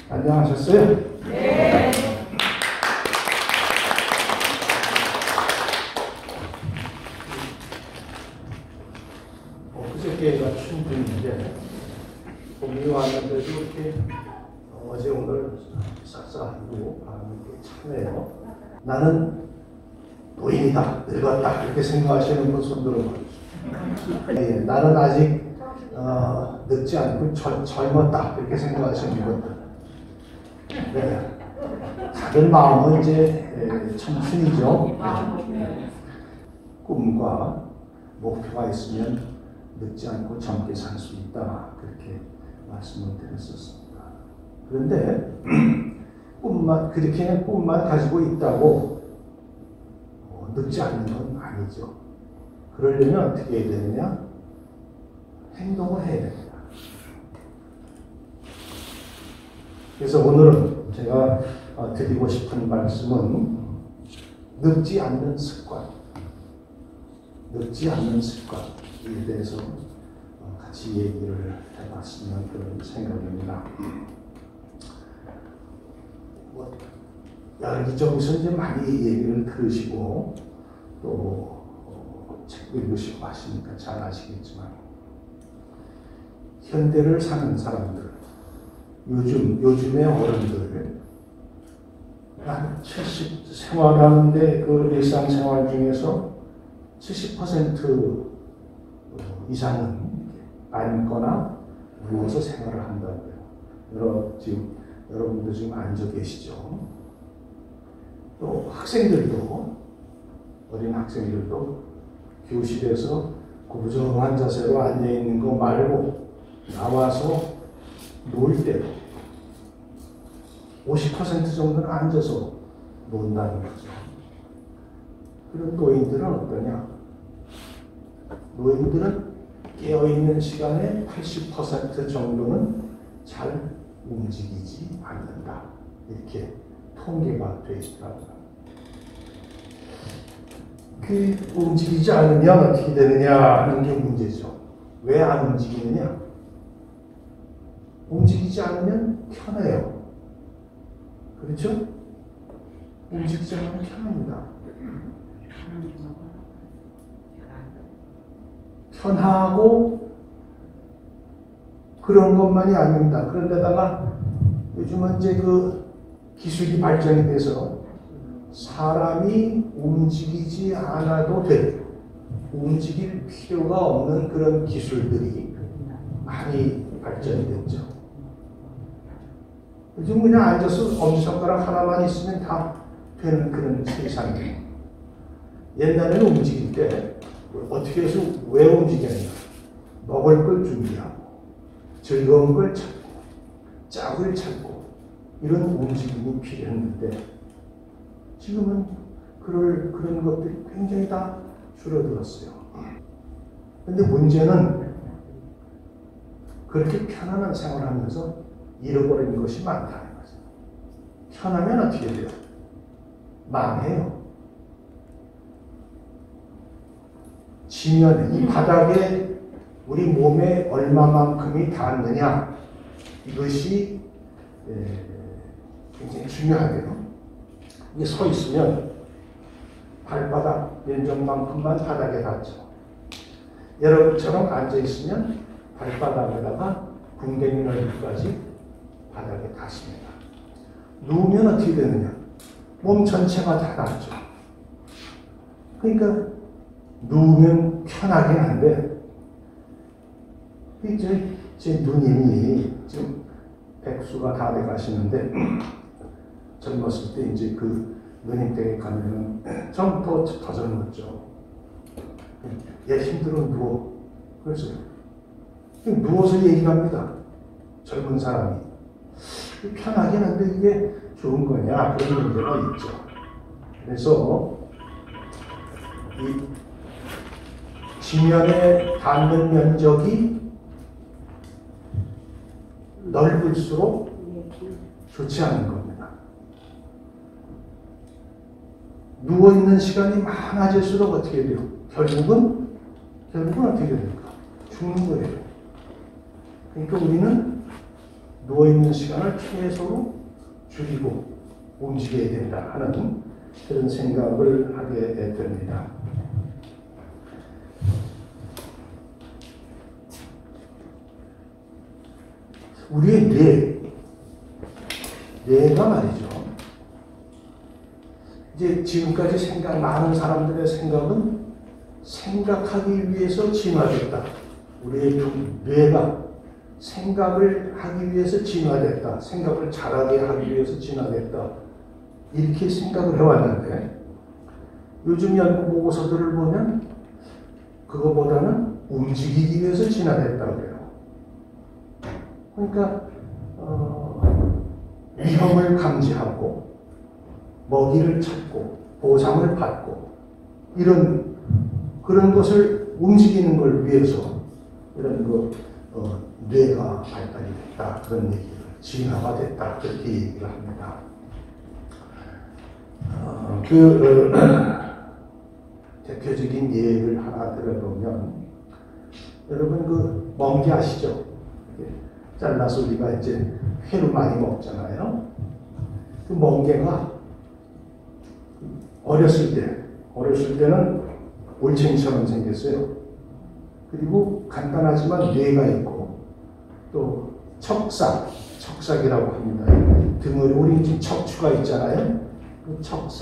안녕하셨어요? 네. 그저께가 춘분인데 봄이 왔는데도 이렇게 어제 오늘 쌀쌀하고 바람이 차네요. 나는 노인이다, 늙었다 이렇게 생각하시는 분 손 들어봐주세요. 네, 나는 아직 늙지 않고 젊었다 이렇게 생각하시는 분들. 네. 다들 마음은 이제 청춘이죠. 꿈과 목표가 있으면 늙지 않고 젊게 살 수 있다 그렇게 말씀을 드렸었습니다. 그런데 그렇게 꿈만 가지고 있다고 늙지 않는 건 아니죠. 그러려면 어떻게 해야 되느냐? 행동을 해야 됩니다. 그래서 오늘은 제가 드리고 싶은 말씀은 늙지 않는 습관, 늙지 않는 습관에 대해서 같이 얘기를 해봤으면 그런 생각입니다. 여기저기서 이제 많이 얘기를 들으시고 또 책도 읽으시고 하시니까 잘 아시겠지만 현대를 사는 사람들, 요즘의 어른들, 한 70 생활하는데 그 일상생활 중에서 70% 이상은 앉거나 누워서 생활을 한다고요. 지금 여러분도 지금 앉아 계시죠. 또 학생들도, 어린 학생들도 교실에서 구부정한 자세로 앉아 있는 거 말고 나와서 놀 때도 50% 정도는 앉아서 논다는 거죠. 그런 노인들은 어떠냐? 노인들은 깨어있는 시간의 80% 정도는 잘 움직이지 않는다. 이렇게 통계가 되어 있더라고요. 그 움직이지 않으면 어떻게 되느냐 하는 게 문제죠. 왜 안 움직이느냐? 움직이지 않으면 편해요. 그렇죠? 움직이지 않으면 편합니다. 편하고 그런 것만이 아닙니다. 그런데다가 요즘은 이제 그 기술이 발전이 돼서 사람이 움직이지 않아도 될, 움직일 필요가 없는 그런 기술들이 많이 발전이 됐죠. 요즘 그냥 앉아서 엄지손가락 하나만 있으면 다 되는 그런 세상이에요. 옛날에는 움직일 때 어떻게 해서 왜 움직였냐? 먹을 걸 준비하고 즐거운 걸 찾고 짝을 찾고 이런 움직임이 필요했는데 지금은 그런 것들이 굉장히 다 줄어들었어요. 그런데 문제는 그렇게 편안한 생활을 하면서 잃어버리는 것이 많다는 거죠. 편하면 어떻게 돼요? 망해요. 지면에, 이 바닥에 우리 몸에 얼마만큼이 닿느냐 이것이 굉장히 중요하대요. 이게 서 있으면 발바닥 면적만큼만 바닥에 닿죠. 여러분처럼 앉아 있으면 발바닥에다가 궁뎅이 넓이까지 바닥에 닿습니다. 누우면 어떻게 되느냐? 몸 전체가 다 닿죠. 그러니까 누우면 편하긴 한데 제 누님이 지금 백수가 다 돼가시는데 젊었을 때 이제 그 누님 댁에 가면은 좀 더 젊었죠. 얘 힘들어 누워. 그래서 누워서 얘기합니다. 젊은 사람이. 편하긴 한데 이게 좋은 거냐 그런 문제가 있죠. 그래서 이 지면에 닿는 면적이 넓을수록 좋지 않은 겁니다. 누워있는 시간이 많아질수록 어떻게 돼요? 결국은 어떻게 됩니까? 죽는 거예요. 그러니까 우리는 누워있는 시간을 최소로 줄이고 움직여야 된다 하는 그런 생각을 하게 됩니다. 우리의 뇌가 말이죠. 이제 지금까지 많은 사람들의 생각은 생각하기 위해서 진화됐다. 우리의 뇌가 생각을 하기 위해서 진화됐다. 생각을 잘하게 하기 위해서 진화됐다. 이렇게 생각을 해왔는데 요즘 연구 보고서들을 보면 그거보다는 움직이기 위해서 진화됐다고 그래요. 그러니까 위험을 감지하고 먹이를 찾고 보상을 받고 그런 것을 움직이는 걸 위해서 이런 뇌가 발달이 됐다 그런 얘기를 진화가 됐다 그렇게 얘기를 합니다. 대표적인 예를 하나 들어보면 여러분 멍게 아시죠? 잘라서 우리가 이제 회로 많이 먹잖아요. 그 멍게가 어렸을 때는 올챙이처럼 생겼어요. 그리고 간단하지만 뇌가 있고 또 척삭이라고 합니다. 등어리 우리 지금 척추가 있잖아요. 그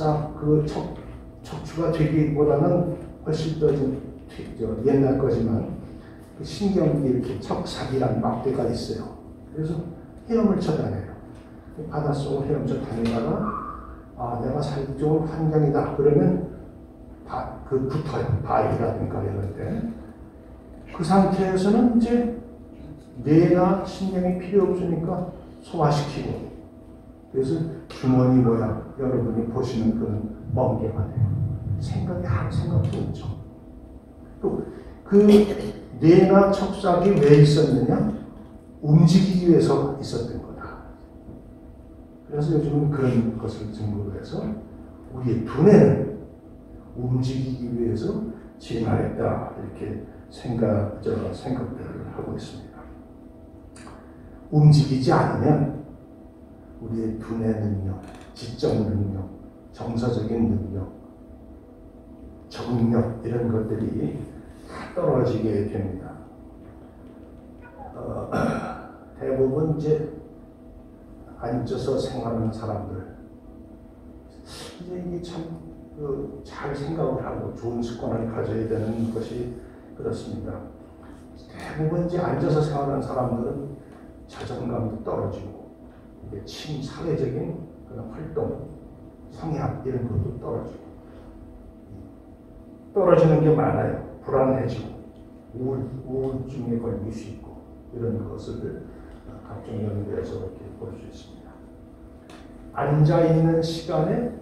척추가 되기보다는 훨씬 더 좀 옛날 거지만 그 신경이 이렇게 척삭이라는 막대가 있어요. 그래서 헤엄을 쳐다녀요. 바닷속을 헤엄쳐 다니다가 내가 살기 좋은 환경이다. 그러면 붙어요. 바위라든가 이런 데. 그 상태에서는 이제 뇌나 신경이 필요 없으니까 소화시키고 그래서 주머니 모양 여러분이 보시는 그런 멍게가 돼요. 생각이 한 생각도 없죠. 또 그 뇌나 척삭이 왜 있었느냐? 움직이기 위해서 있었던 거다. 그래서 요즘은 그런 것을 증거로 해서 우리의 두뇌는 움직이기 위해서 진화했다 이렇게 생각들을 하고 있습니다. 움직이지 않으면 우리의 두뇌 능력, 지적 능력, 정서적인 능력, 적응력 이런 것들이 다 떨어지게 됩니다. 대부분 이제 앉아서 생활하는 사람들 이제 이게 참 잘 생각을 하고 좋은 습관을 가져야 되는 것이 그렇습니다. 대부분 이제 앉아서 생활하는 사람들은 자존감도 떨어지고 사회적인 그런 활동, 성향 이런 것도 떨어지는 게 많아요. 불안해지고 우울증에 걸릴 수 있고 이런 것을 각종 연구에서 이렇게 볼 수 있습니다. 앉아 있는 시간에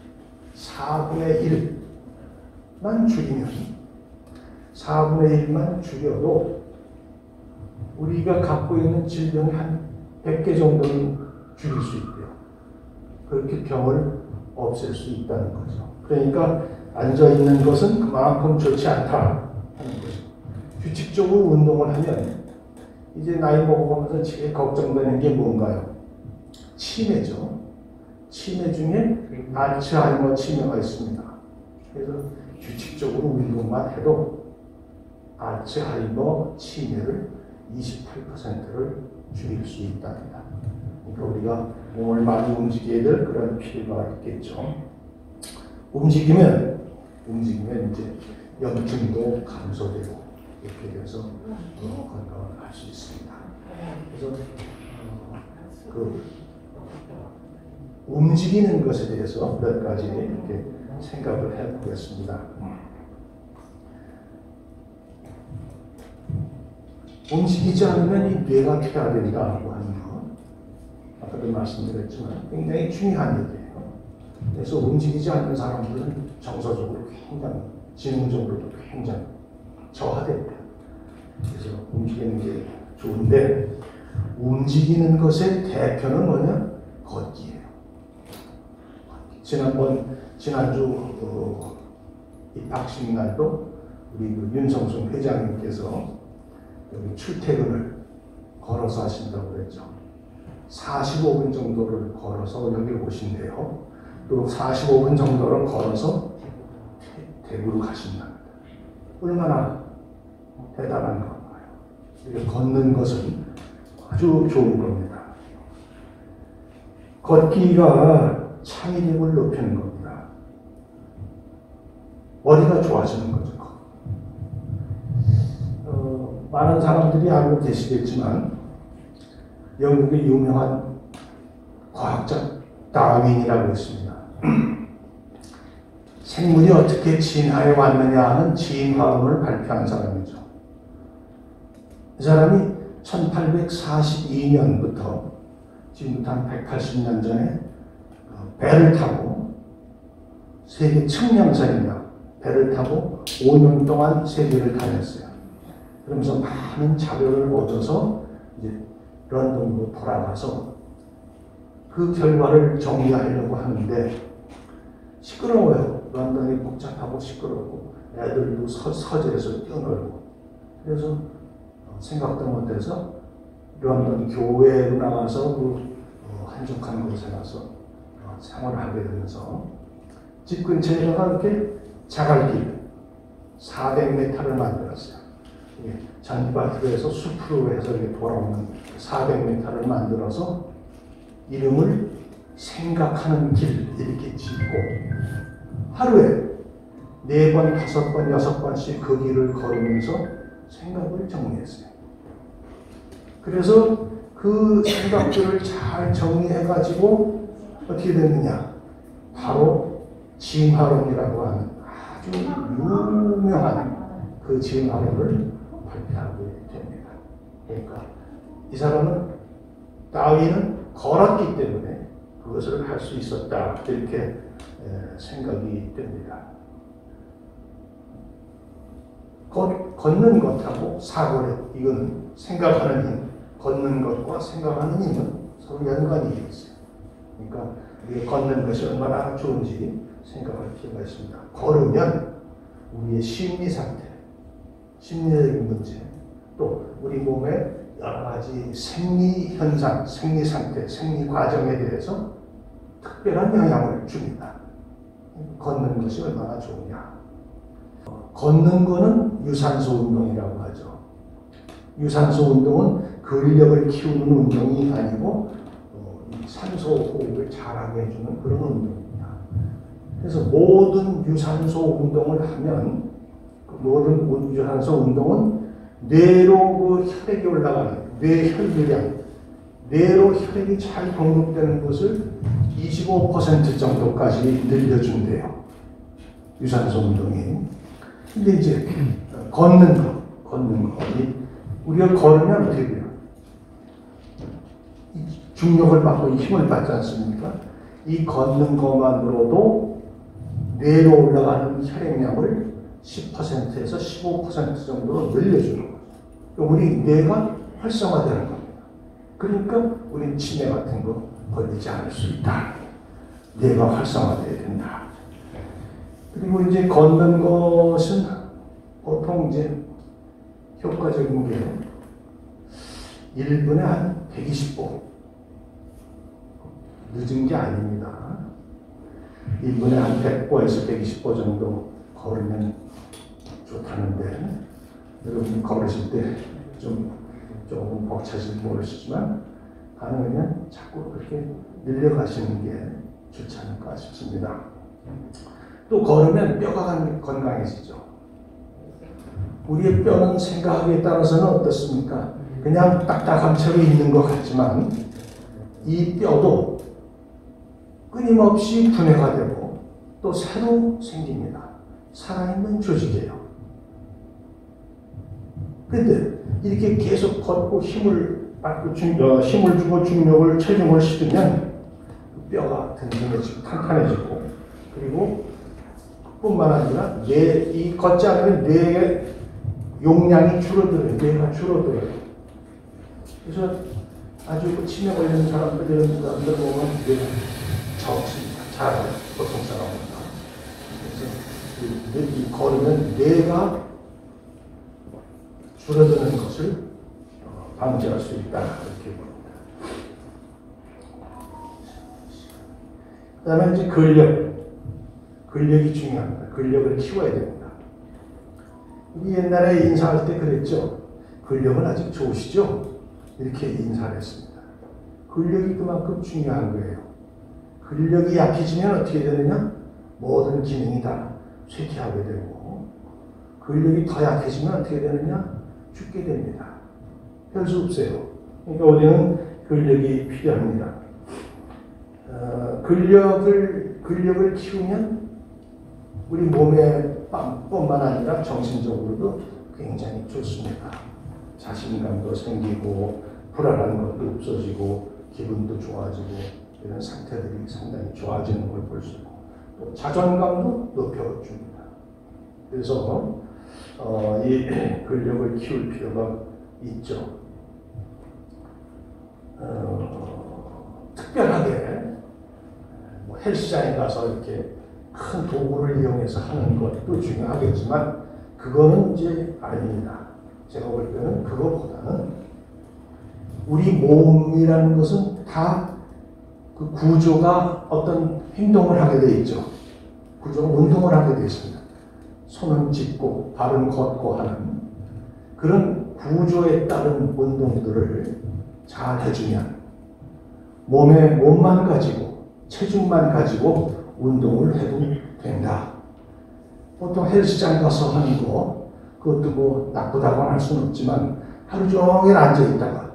4분의 1만 줄이면 4분의 1만 줄여도 우리가 갖고 있는 질병이 한 100개 정도는 줄일 수 있대요. 그렇게 병을 없앨 수 있다는 거죠. 그러니까 앉아있는 것은 그만큼 좋지 않다 하는 거죠. 규칙적으로 운동을 하면 이제 나이 먹어가면서 제일 걱정되는 게 뭔가요? 치매죠. 치매 중에 알츠하이머 치매가 있습니다. 그래서 규칙적으로 운동만 해도 알츠하이머 치매를 28%를 줄일 수 있답니다. 그러니까 우리가 몸을 많이 움직여야 될 그런 필요가 있겠죠. 움직이면 이제 염증도 감소되고 이렇게 돼서 건강을 할 수 있습니다. 그래서 움직이는 것에 대해서 몇 가지 이렇게 생각을 해보겠습니다. 움직이지 않으면 이 뇌가 퇴화된다고 하는 것, 아까도 말씀드렸지만 굉장히 중요한 얘기예요. 그래서 움직이지 않는 사람들은 정서적으로 굉장히, 지능적으로도 굉장히 저하됩니다. 그래서 움직이는 게 좋은데, 움직이는 것의 대표는 뭐냐? 걷기예요. 지난주 입학식 날도 우리 윤성순 회장님께서 여기 출퇴근을 걸어서 하신다고 그랬죠. 45분 정도를 걸어서 여기 오신대요. 또 45분 정도를 걸어서 대구로 가신답니다. 얼마나 대단한 건가요? 이렇게 걷는 것은 아주 좋은 겁니다. 걷기가 창의력을 높이는 겁니다. 머리가 좋아지는 거죠. 많은 사람들이 알고 계시겠지만 영국의 유명한 과학자 다윈이라고 있습니다. 생물이 어떻게 진화해 왔느냐 하는 진화론을 발표한 사람이죠. 이 사람이 1842년부터 지금부터 한 180년 전에 배를 타고 세계 측량선이나 배를 타고 5년 동안 세계를 다녔어요. 그러면서 많은 자료를 얻어서 이제 런던으로 돌아가서 그 결과를 정리하려고 하는데 시끄러워요. 런던이 복잡하고 시끄럽고 애들도 서재에서 뛰어놀고 그래서 생각도 못해서 런던 교회로 나가서 그 한적한 곳에 가서 생활을 하게 되면서 집 근처에다가 이렇게 자갈길 400m를 만들었어요. 잔디밭으로 숲으로 해서 이렇게 돌아오는 400m를 만들어서 이름을 생각하는 길 이렇게 짓고 하루에 4번, 5번, 6번씩 그 길을 걸으면서 생각을 정리했어요. 그래서 그 생각들을 잘 정리해가지고 어떻게 됐느냐? 바로 진화론이라고 하는 아주 유명한 그 진화론을 발표하게 됩니다. 그러니까 이 사람은 다윈은 걸었기 때문에 그것을 할 수 있었다 이렇게 생각이 됩니다. 걷는 것하고 사고력 이건 생각하는 힘, 걷는 것과 생각하는 힘은 서로 연관이 있어요. 그러니까 우리가 걷는 것이 얼마나 좋은지 생각할 필요가 있습니다. 걸으면 우리의 심리 상태, 심리적인 문제, 또 우리 몸의 여러 가지 생리 현상, 생리 상태, 생리 과정에 대해서 특별한 영향을 줍니다. 걷는 것이 얼마나 좋으냐. 걷는 거는 유산소 운동이라고 하죠. 유산소 운동은 근력을 키우는 운동이 아니고 산소 호흡을 잘하게 해주는 그런 운동입니다. 그래서 모든 유산소 운동을 하면 모든 유산소 운동은 뇌로 그 혈액이 올라가는 뇌 혈류량, 뇌로 혈액이 잘 공급되는 것을 25% 정도까지 늘려준대요. 유산소 운동이. 근데 이제 걷는 거. 우리가 걸으면 어떻게 돼요? 중력을 받고 힘을 받지 않습니까? 이 걷는 것만으로도 뇌로 올라가는 혈액량을 10%에서 15% 정도로 늘려주는 거예요. 우리 뇌가 활성화되는 겁니다. 그러니까 우리는 치매 같은 거 걸리지 않을 수 있다. 뇌가 활성화되어야 된다. 그리고 이제 걷는 것은 보통 이제 효과적인 게 1분에 한 120보. 늦은 게 아닙니다. 1분에 한 100보에서 120보 정도 걸으면 좋다는데 여러분 걸으실 때 조금 벅차실지 모르시지만 가능하면 자꾸 그렇게 늘려가시는 게 좋지 않을까 싶습니다. 또 걸으면 뼈가 건강해지죠. 우리의 뼈는 생각하기에 따라서는 어떻습니까? 그냥 딱딱한 채로 있는 것 같지만 이 뼈도 끊임없이 분해가 되고 또 새로 생깁니다. 살아있는 조직이에요. 근데 이렇게 계속 걷고 힘을 받고 힘을 주고 중력을 체중을 실으면 뼈가 든든해지고 탄탄해지고 그리고 뿐만 아니라 이 걷지 않으면 뇌의 용량이 줄어들어요. 뇌가 줄어들어요. 그래서 아주 치매 걸리는 사람들 보면 뇌가 적습니다. 잘 보통 사람입니다. 그래서 이 걸으면 뇌가 줄어드는 것을 방지할 수 있다 이렇게 봅니다. 그 다음에 이제 근력이 중요합니다. 근력을 키워야 됩니다. 우리 옛날에 인사할 때 그랬죠. 근력은 아직 좋으시죠? 이렇게 인사를 했습니다. 근력이 그만큼 중요한 거예요. 근력이 약해지면 어떻게 되느냐? 모든 기능이 다 쇠퇴하게 되고, 근력이 더 약해지면 어떻게 되느냐? 죽게 됩니다. 별 수 없어요. 그러니까 우리는 근력이 필요합니다. 근력을 키우면 우리 몸에 뿐만 아니라 정신적으로도 굉장히 좋습니다. 자신감도 생기고 불안한 것도 없어지고 기분도 좋아지고 이런 상태들이 상당히 좋아지는 걸 볼 수 있고 또 자존감도 높여줍니다. 그래서 이 근력을 키울 필요가 있죠. 특별하게 헬스장에 가서 이렇게 큰 도구를 이용해서 하는 것도 중요하겠지만 그거는 이제 아닙니다. 제가 볼 때는 그거보다는 우리 몸이라는 것은 다 그 구조가 어떤 행동을 하게 되어 있죠. 구조가 운동을 하게 되어 있습니다. 손은 짚고 발은 걷고 하는 그런 구조에 따른 운동들을 잘 해주면 몸만 가지고 체중만 가지고 운동을 해도 된다. 보통 헬스장 가서 하는 거 그것도 뭐 나쁘다고 할 수는 없지만 하루 종일 앉아있다가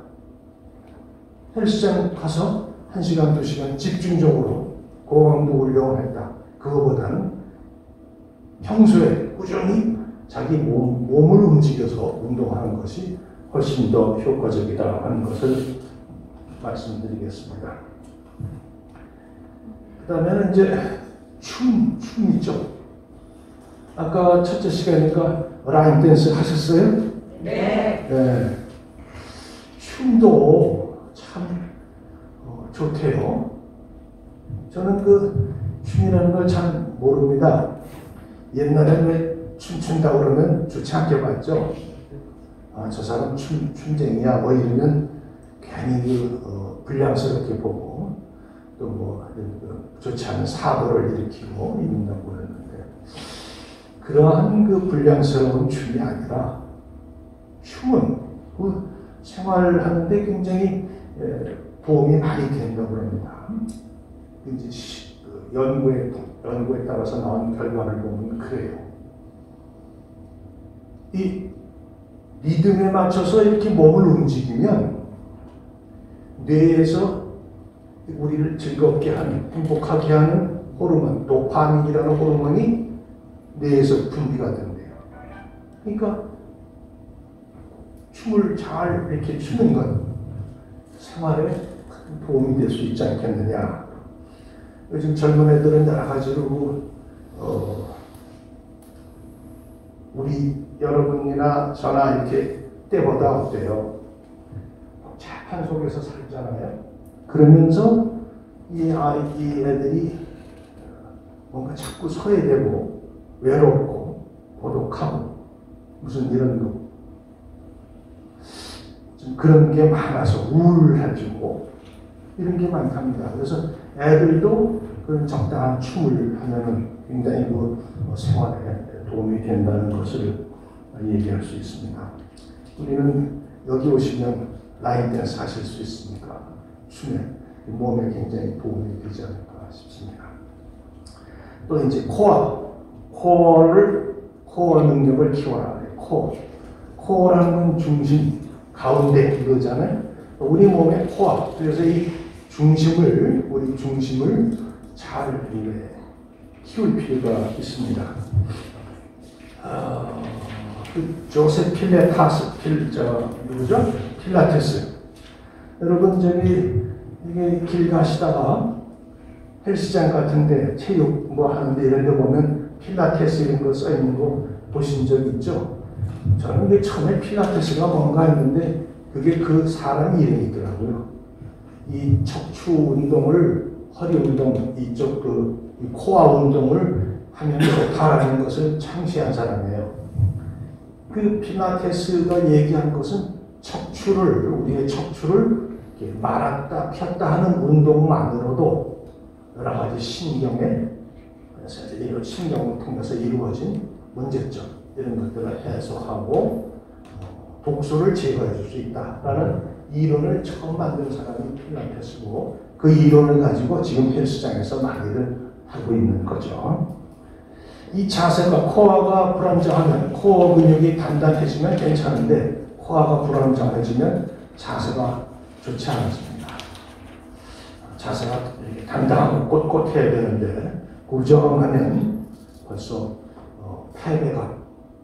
헬스장 가서 1시간, 2시간 집중적으로 고강도 운동을 했다. 그거보다는 평소에 꾸준히 자기 몸을 움직여서 운동하는 것이 훨씬 더 효과적이다 하는 것을 말씀드리겠습니다. 그 다음에는 이제 춤 있죠. 아까 첫째 시간이니까 라인 댄스 하셨어요? 네. 네. 춤도 참 좋대요. 저는 그 춤이라는 걸 잘 모릅니다. 옛날에 왜 춤춘다고 그러면 좋지 않게 봤죠. 아, 저 사람 춤쟁이야 뭐 이러면 괜히 불량스럽게 보고 또 뭐 좋지 않은 사고를 일으키고 이런다고 그랬는데 그러한 그 불량스러운 춤이 아니라 춤은 그 생활하는데 굉장히 도움이 많이 된다고 합니다. 이제 연구에 따라서 나온 결과를 보면 그래요. 이 리듬에 맞춰서 이렇게 몸을 움직이면 뇌에서 우리를 즐겁게 하는, 행복하게 하는 호르몬, 도파민이라는 호르몬이 뇌에서 분비가 된대요. 그러니까 춤을 잘 이렇게 추는 건 생활에 큰 도움이 될 수 있지 않겠느냐. 요즘 젊은 애들은 여러 가지로 우리 여러분이나 저나 이렇게 때보다 어때요? 착한 속에서 살잖아요. 그러면서 이 애들이 뭔가 자꾸 소외되고 외롭고 고독하고 무슨 이런 거 좀 그런 게 많아서 우울해지고 이런 게 많답니다. 그래서 애들도 그런 적당한 춤을 하면은 굉장히 그 생활에 도움이 된다는 것을 얘기할 수 있습니다. 우리는 여기 오시면 라인 댄스 하실 수 있으니까 춤에 몸에 굉장히 도움이 되지 않을까 싶습니다. 또 이제 코어 능력을 키워라. 코어라는 건 중심 가운데 이거잖아요. 우리 몸의 코어. 그래서 이 우리 중심을 잘 키울 필요가 있습니다. 그 조세 필라테스. 여러분 이게 길 가시다가 헬스장 같은데 체육 뭐 하는데 이런 데 보면 필라테스 이런 거 써 있는 거 보신 적 있죠? 저는 이게 처음에 필라테스가 뭔가 했는데 그게 그 사람 이름이더라고요. 이 척추 운동을 허리 운동 이쪽 이 코어 운동을 하면 좋다라는 것을 창시한 사람이에요. 그 필라테스가 얘기한 것은 우리의 척추를 이렇게 말았다 폈다 하는 운동만으로도 여러 가지 신경의 신경을 통해서 이루어진 문제점 이런 것들을 해소하고 독소를 제거해 줄 수 있다라는 이론을 처음 만든 사람이 필라테스고 그 이론을 가지고 지금 헬스장에서 많이들 하고 있는 거죠. 이 자세가 코어가 불안정하면 코어 근육이 단단해지면 괜찮은데 코어가 불안정해지면 자세가 좋지 않습니다. 자세가 이렇게 단단하고 꼿꼿해야 되는데 고정하면 벌써 패배가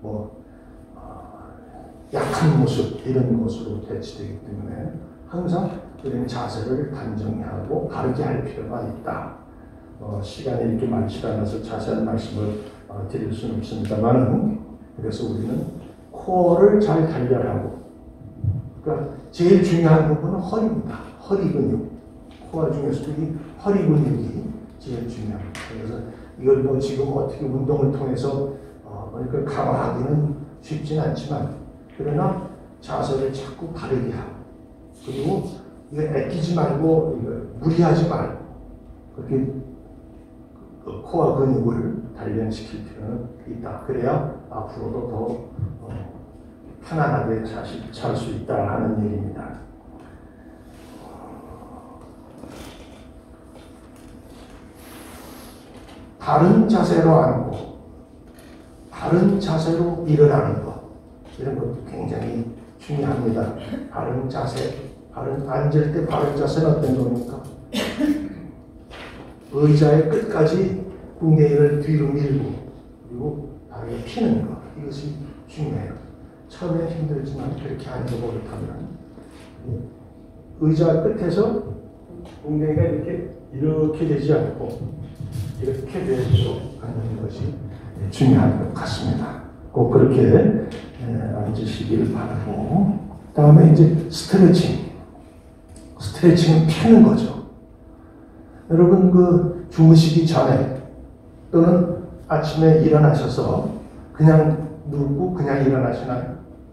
약한 모습 이런 것으로 대치되기 때문에 항상 우리는 자세를 단정히 하고 바르게 할 필요가 있다. 시간이 이렇게 많지 않아서 자세한 말씀을 드릴 수는 없습니다만 그래서 우리는 코어를 잘 단련하고 그러니까 제일 중요한 부분은 허리입니다. 허리 근육. 코어 중에서도 이 허리 근육이 제일 중요합니다. 그래서 이걸 지금 어떻게 운동을 통해서 그러니까 강화하기는 쉽진 않지만 그러나 자세를 자꾸 바르게 하고 그리고 이거 애끼지 말고 이거 무리하지 말고 그렇게 코어 근육을 단련시킬 필요는 있다. 그래야 앞으로도 더 편안하게 살 수 있다 하는 얘기입니다. 바른 자세로 앉고 바른 자세로 일어나는 것 이런 것도 굉장히 중요합니다. 바른 자세, 앉을 때 바른 자세는 어떤 겁니까? 의자의 끝까지 웅덩이를 뒤로 밀고 그리고 바르게 피는 것 이것이 중요해요. 처음에 힘들지만 그렇게 앉아버릇하면 의자 끝에서 웅덩이가 이렇게 되지 않고 이렇게 되도록 하는 것이 중요한 것 같습니다. 꼭 그렇게 앉으시길 바라고 다음에 이제 스트레칭은 펴는 거죠. 여러분 주무시기 전에 또는 아침에 일어나셔서 그냥 눕고 그냥 일어나시나요?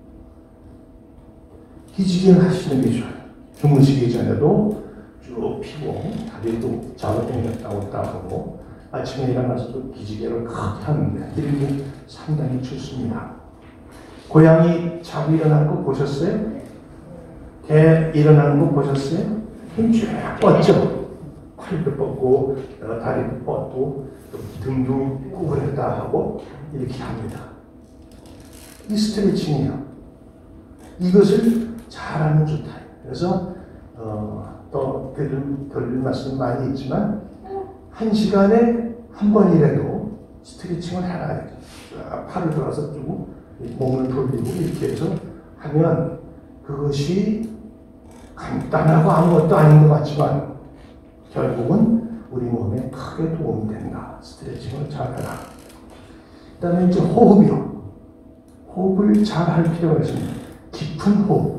기지개를 하시는 게 좋아요. 주무시기 전에도 쭉 피고 다리도 잡아당겼다 왔다 하고 아침에 일어나서도 기지개를 크게 하는데 이런 게 상당히 좋습니다. 고양이 자고 일어나는 거 보셨어요? 개 일어나는 거 보셨어요? 힘 쭉 뻗죠? 팔도 뻗고 다리도 뻗고 등도 구부렸다 하고 이렇게 합니다. 이 스트레칭이에요. 이것을 잘하면 좋다. 그래서 또 드릴 말씀 많이 있지만 1시간에 한 번이라도 스트레칭을 해놔야죠. 팔을 들어서 쭉 몸을 돌리고 이렇게 해서 하면 그것이 간단하고 아무것도 아닌 것 같지만 결국은 우리 몸에 크게 도움이 된다. 스트레칭을 잘해라. 그 다음에 이제 호흡이요. 호흡을 잘 할 필요가 있습니다. 깊은 호흡.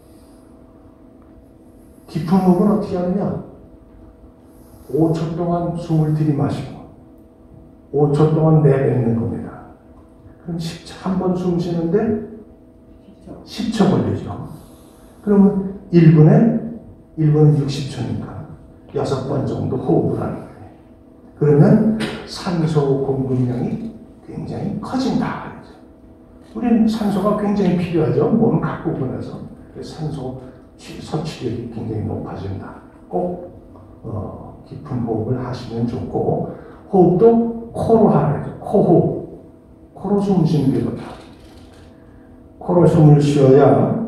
깊은 호흡은 어떻게 하느냐? 5초 동안 숨을 들이마시고 5초 동안 내뱉는 겁니다. 그럼 한 번 숨 쉬는데 10초 걸리죠. 그러면 1분은 60초니까 6번 정도 호흡을 하는 거예요. 그러면 산소 공급량이 굉장히 커진다. 우리는 산소가 굉장히 필요하죠. 몸을 갖고 보내서 산소 섭취력이 굉장히 높아진다. 꼭 깊은 호흡을 하시면 좋고 호흡도 코로 하라죠. 코호흡. 코로 숨 쉬는 게 좋다. 코로 숨을 쉬어야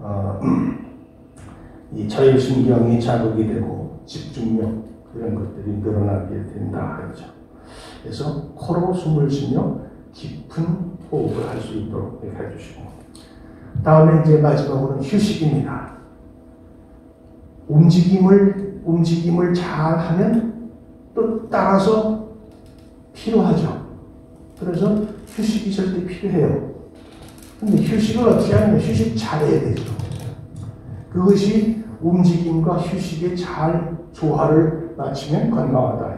이 자율신경이 자극이 되고 집중력 이런 것들이 늘어나게 된다 하죠. 그래서 코로 숨을 쉬며 깊은 호흡을 할 수 있도록 해주시고 다음에 이제 마지막으로는 휴식입니다. 움직임을 잘 하면 또 따라서 필요하죠. 그래서 휴식이 절대 필요해요. 근데 휴식을 어떻게 하냐면 휴식 잘해야 되죠. 그것이 움직임과 휴식에 잘 조화를 맞추면 건강하다.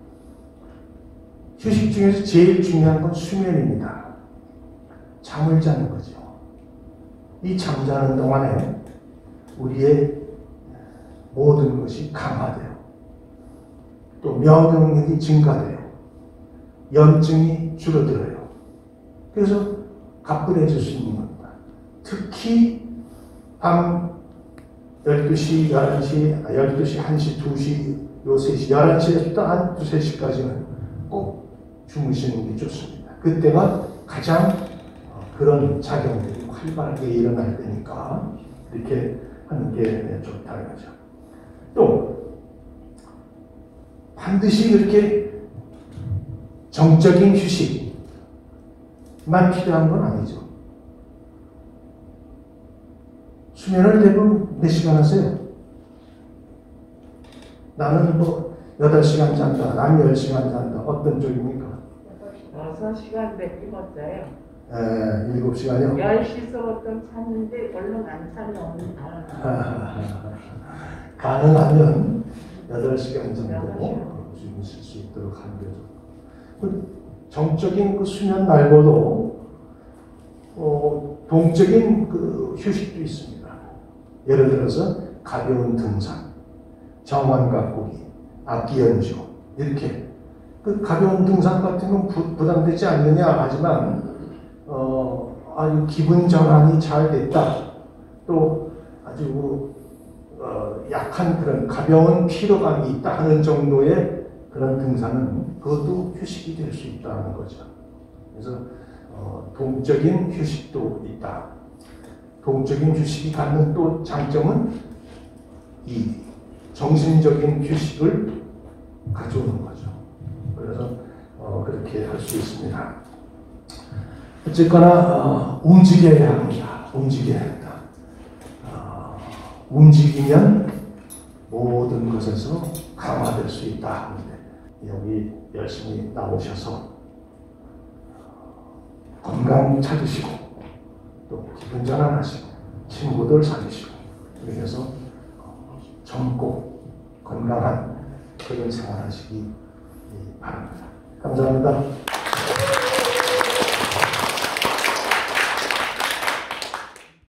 휴식 중에서 제일 중요한 건 수면입니다. 잠을 자는 거죠. 이 잠자는 동안에 우리의 모든 것이 강화돼요. 또 면역력이 증가돼요. 염증이 줄어들어요. 그래서 가뿐해질 수 있는 겁니다. 특히 밤 12시, 11시, 1시, 2시, 요 3시, 11시에서 한 2, 3시까지는 꼭 주무시는 게 좋습니다. 그때가 가장 그런 작용들이 활발하게 일어날 때니까 이렇게 하는 게 좋다는 거죠. 또 반드시 이렇게 정적인 휴식만 필요한 건 아니죠. 수면을 대부분 몇 시간 하세요? 나는 뭐 8시간 잔다, 난 10시간 잔다. 어떤 쪽입니까? 6시간 몇 끼못 자요. 7시간이요? 10시서부터 잤는데 얼른 안 자면 가능하면 8시간 정도 주무실 수 있도록 하는 게 좋고, 정적인 그 수면 말고도 동적인 그 휴식도 있습니다. 예를 들어서 가벼운 등산, 정원 가꾸기, 악기 연주 이렇게 그 가벼운 등산 같은 건 부담되지 않느냐 하지만 아주 기분 전환이 잘 됐다. 또 아주 약한 그런 가벼운 피로감이 있다 하는 정도의 그런 등산은 그것도 휴식이 될 수 있다는 거죠. 그래서 동적인 휴식도 있다. 동적인 휴식이 갖는 또 장점은 이 정신적인 휴식을 가져오는 거죠. 그래서 그렇게 할 수 있습니다. 어쨌거나 움직여야 합니다. 움직여야 한다. 움직이면 모든 것에서 강화될 수 있다 하는데 여기 열심히 나오셔서 건강 찾으시고 또 기분 전환하시고 친구들 사귀시고 이렇게 해서 젊고 건강한 그런 생활하시기 바랍니다. 감사합니다.